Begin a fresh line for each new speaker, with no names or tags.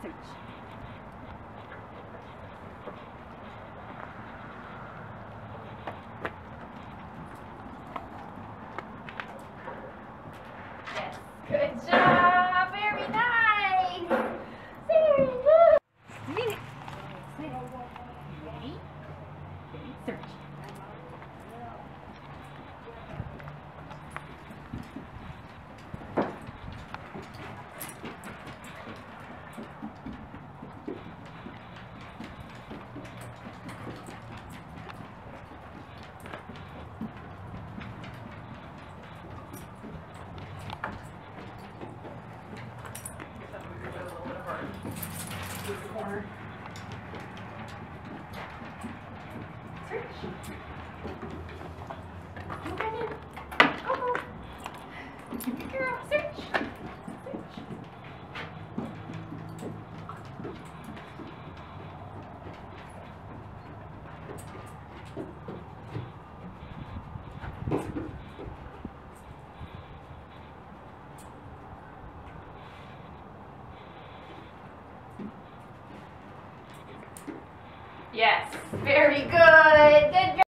Search. Yes. Good job. Very nice. Very good. Read it. Ready? Okay. Search. Move the corner. Search. Go, Brendan. Go, go. Good girl. Search. Search. Yes. Very good. Good job.